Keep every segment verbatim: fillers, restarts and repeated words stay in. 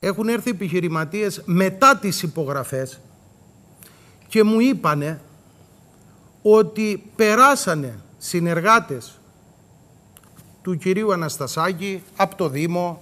έχουν έρθει επιχειρηματίες μετά τις υπογραφές και μου είπανε ότι περάσανε συνεργάτες του κυρίου Αναστασάκη από το Δήμο.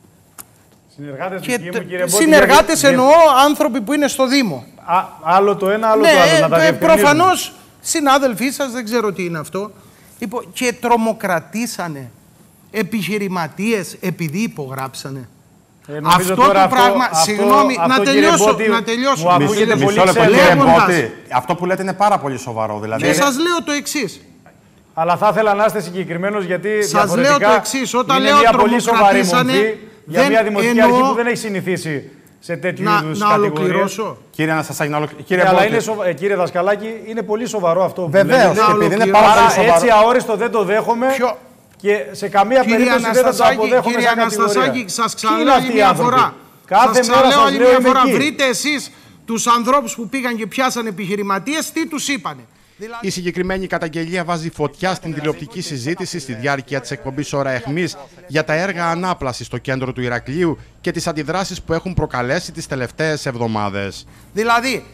Συνεργάτες και του κύριου, κύριε συνεργάτες Μπότη, εννοώ άνθρωποι που είναι στο Δήμο. Α, άλλο το ένα, άλλο ναι, το άλλο. Να τα διευκρινίσουμε. Προφανώς συνάδελφοί σας, δεν ξέρω τι είναι αυτό. Και τρομοκρατήσανε επιχειρηματίες επειδή υπογράψανε. Ε, αυτό το αυτό, πράγμα, αυτό, συγγνώμη, αυτό, να τελειώσω. Μπότη, να τελειώσω. Μου ακούγεται πολύ ξένο. Αυτό που λέτε είναι πάρα πολύ σοβαρό. Δηλαδή. Και σας λέω το εξής. Αλλά θα ήθελα να είστε συγκεκριμένος, γιατί σας λέω το εξής. Όταν είναι λέω μια πολύ σοβαρή τρομοκρατήσανε, μορφή για μια δημοτική εννοώ... αρχή που δεν έχει συνηθίσει σε τέτοιου να, είδους να κατηγορίες. ολοκληρώσω. Κύριε Αναστασάκη, να ολοκληρώσω. Κύριε, ε, αλλά είναι σοβα... ε, κύριε Δασκαλάκη, είναι πολύ σοβαρό αυτό που βεβαίως, λέτε. επειδή είναι πάρα πολύ σοβαρό. Έτσι αόριστο δεν το δέχομαι. Ποιο... Και σε καμία κύριε περίπτωση δεν θα το αποδέχομαι κύριε σαν κατηγορία. Αναστασάκη, σας ξαναλέω άλλη μια φορά. Κάθε σας μέρα ξαναλέω σας άλλη λέω μια είμαι φορά. εκεί. Βρείτε εσείς τους ανθρώπους που πήγαν και πιάσαν επιχειρηματίες, τι τους είπανε. Η συγκεκριμένη καταγγελία βάζει φωτιά στην τηλεοπτική συζήτηση στη διάρκεια της εκπομπής Ώρα Αιχμής για τα έργα ανάπλασης στο κέντρο του Ηρακλείου και τις αντιδράσεις που έχουν προκαλέσει τις τελευταίες εβδομάδες. Δηλαδή.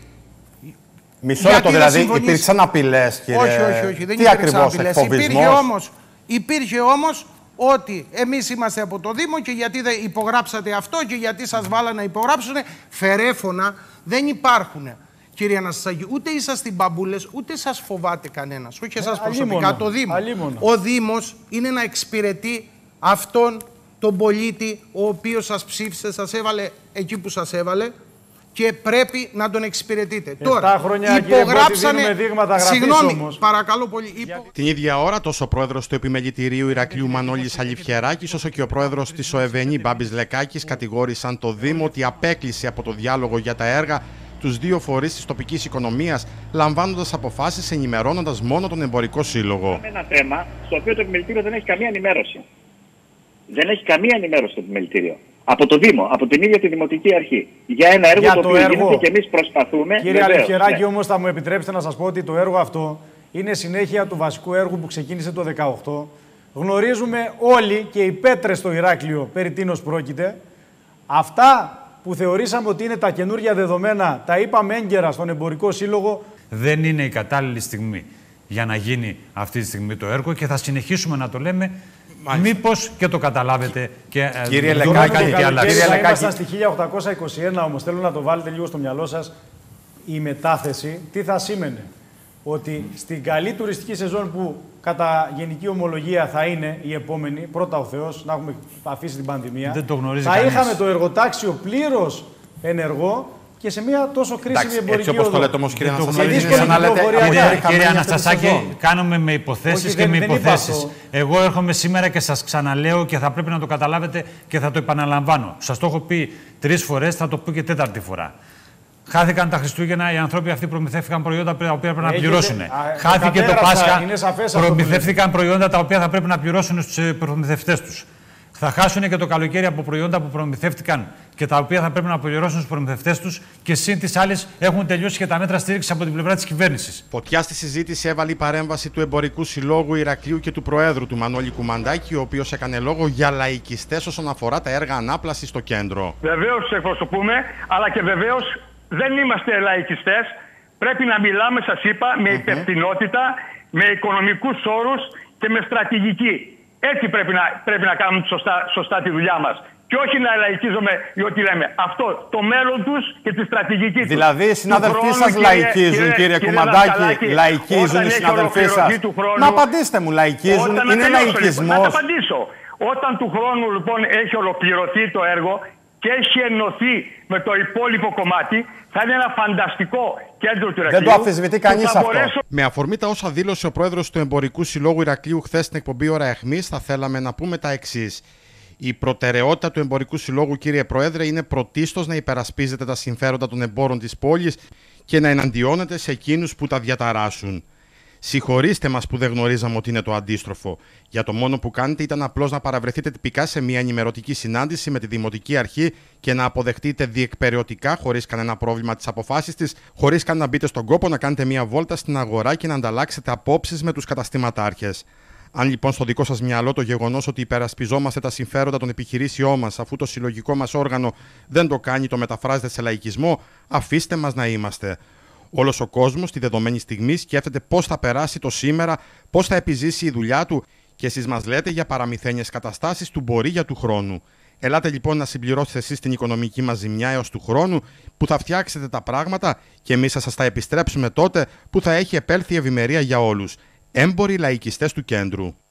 Μισό λεπτό, δηλαδή υπήρξαν απειλές, κύριε. Όχι, όχι, όχι. Δεν τι υπήρξαν ακριβώς, απειλές. Υπήρχε όμως, υπήρχε όμως ότι εμείς είμαστε από το Δήμο και γιατί δεν υπογράψατε αυτό και γιατί σας βάλανε να υπογράψουνε. Φερέφωνα δεν υπάρχουν. Κύριε Αναστασάκη, ούτε είσαστε μπαμπούλες, ούτε σας φοβάται κανένας. Όχι εσάς προσωπικά, το Δήμο. Αλίμονο. Ο Δήμος είναι να εξυπηρετεί αυτόν τον πολίτη ο οποίος σας ψήφισε, σας έβαλε εκεί που σας έβαλε και πρέπει να τον εξυπηρετείτε. Τώρα, χρόνια, υπογράψανε. Κύριε, δείγματα συγγνώμη, όμως. παρακαλώ πολύ. Υπο... Την ίδια ώρα, τόσο ο πρόεδρος του Επιμελητηρίου Ηρακλείου Μανώλης Αληφιεράκης, όσο και ο πρόεδρος της ΟΕΒΕΝΗ Μπάμπης Λεκάκης κατηγόρησαν το Δήμο ότι απέκλεισε από το διάλογο για τα έργα τους δύο φορείς της τοπικής οικονομίας, λαμβάνοντας αποφάσεις ενημερώνοντας μόνο τον Εμπορικό Σύλλογο. Είναι ένα θέμα στο οποίο το Επιμελητήριο δεν έχει καμία ενημέρωση. Δεν έχει καμία ενημέρωση το Επιμελητήριο. Από το Δήμο, από την ίδια τη Δημοτική Αρχή. Για ένα έργο για το, το οποίο έργο. γίνεται και εμείς προσπαθούμε. Κύριε βεβαίως, Αληφιεράκη, ναι. όμως θα μου επιτρέψετε να σας πω ότι το έργο αυτό είναι συνέχεια του βασικού έργου που ξεκίνησε το δύο χιλιάδες δεκαοκτώ. Γνωρίζουμε όλοι και οι πέτρες στο Ηράκλειο περί τίνος πρόκειται. Αυτά που θεωρήσαμε ότι είναι τα καινούργια δεδομένα, τα είπαμε έγκαιρα στον Εμπορικό Σύλλογο. Δεν είναι η κατάλληλη στιγμή για να γίνει αυτή τη στιγμή το έργο και θα συνεχίσουμε να το λέμε. Μήπως και το καταλάβετε και κύριε ε, Λεκάκη, και αλλάξει. Κύριε Λεκάκη, ήμασταν στη χίλια οκτακόσια είκοσι ένα όμως, θέλω να το βάλετε λίγο στο μυαλό σας. Η μετάθεση τι θα σήμαινε? Ότι στην καλή τουριστική σεζόν που κατά γενική ομολογία θα είναι η επόμενη, πρώτα ο Θεός, να έχουμε αφήσει την πανδημία, δεν το γνωρίζει θα κανείς. είχαμε το εργοτάξιο πλήρως ενεργό και σε μια τόσο κρίσιμη Εντάξει, εμπορική έτσι όπως οδό. το λέτε όμως, κύριε Αναστασάκη, δύσκολη σαν να λέτε, κυκλοφορία. Κύριε, Κύριε, κύριε καμία Αναστασάκη, κάνουμε με υποθέσεις Όχι, και δεν- με δεν είπα υποθέσεις. αυτό. Εγώ έρχομαι σήμερα και σας ξαναλέω και θα πρέπει να το καταλάβετε και θα το επαναλαμβάνω. Σας το έχω πει τρεις φορές, θα το πω και τέταρτη φορά. Χάθηκαν τα Χριστούγεννα, οι άνθρωποι αυτοί προμηθεύτηκαν προϊόντα τα οποία πρέπει να Έχετε- πληρώσουν. α, Χάθηκε το κατέγραψα, Πάσχα, είναι σαφές αυτό που προμηθεύτηκαν προϊόντα τα οποία θα πρέπει να πληρώσουν στους προμηθευτές τους. Θα χάσουν και το καλοκαίρι από προϊόντα που προμηθεύτηκαν και τα οποία θα πρέπει να πληρώσουν στους προμηθευτές τους και σύν τις άλλες έχουν τελειώσει και τα μέτρα στήριξης από την πλευρά της κυβέρνησης. Φωτιά στη συζήτηση έβαλε η παρέμβαση του Εμπορικού Συλλόγου Ηρακλείου και του Προέδρου του Μανώλη Κουμαντάκη, ο οποίος έκανε λόγο για λαϊκιστές όσον αφορά τα έργα ανάπλασης στο κέντρο. Βεβαίως τους εκπροσωπούμε, αλλά και βεβαίως δεν είμαστε λαϊκιστές. Πρέπει να μιλάμε, σας είπα, με υπευθυνότητα, με οικονομικούς όρους και με στρατηγική. Έτσι πρέπει να, πρέπει να κάνουμε σωστά, σωστά τη δουλειά μας. Και όχι να λαϊκίζουμε ή ό,τι λέμε. Αυτό το μέλλον τους και τη στρατηγική τους. Δηλαδή οι συναδελφοί σας λαϊκίζουν, κύριε Κουμαντάκη, λαϊκίζουν οι συναδελφοί σας. Να απαντήστε μου, λαϊκίζουν, Όταν είναι τελειώσω, λαϊκισμός? λοιπόν, να τα απαντήσω. Όταν του χρόνου λοιπόν έχει ολοκληρωθεί το έργο και έχει ενωθεί με το υπόλοιπο κομμάτι, θα είναι ένα φανταστικό κέντρο του Ηρακλείου. Δεν το αμφισβητεί κανείς αυτό. Μπορέσω... Με αφορμή τα όσα δήλωσε ο πρόεδρος του Εμπορικού Συλλόγου Ηρακλείου χθες στην εκπομπή Ώρα Αιχμής, θα θέλαμε να πούμε τα εξής. Η προτεραιότητα του Εμπορικού Συλλόγου, κύριε Πρόεδρε, είναι πρωτίστως να υπερασπίζεται τα συμφέροντα των εμπόρων της πόλης και να εναντιώνεται σε εκείνους που τα διαταράσσουν. Συγχωρήστε μας που δεν γνωρίζαμε ότι είναι το αντίστροφο. Για το μόνο που κάνετε ήταν απλώς να παραβρεθείτε τυπικά σε μια ενημερωτική συνάντηση με τη Δημοτική Αρχή και να αποδεχτείτε διεκπεραιωτικά, χωρίς κανένα πρόβλημα, τις αποφάσεις της, χωρίς καν να μπείτε στον κόπο να κάνετε μια βόλτα στην αγορά και να ανταλλάξετε απόψεις με τους καταστηματάρχες. Αν λοιπόν στο δικό σας μυαλό το γεγονός ότι υπερασπιζόμαστε τα συμφέροντα των επιχειρήσεών μας, αφού το συλλογικό μας όργανο δεν το κάνει, το μεταφράζεται σε λαϊκισμό, αφήστε μας να είμαστε. Όλος ο κόσμος τη δεδομένη στιγμή σκέφτεται πώς θα περάσει το σήμερα, πώς θα επιζήσει η δουλειά του και εσείς μας λέτε για παραμυθένιες καταστάσεις του μπορεί για του χρόνου. Ελάτε λοιπόν να συμπληρώσετε εσείς την οικονομική μας ζημιά έως του χρόνου που θα φτιάξετε τα πράγματα και εμείς θα σας τα επιστρέψουμε τότε που θα έχει επέλθει η ευημερία για όλους. Έμποροι λαϊκιστές του κέντρου.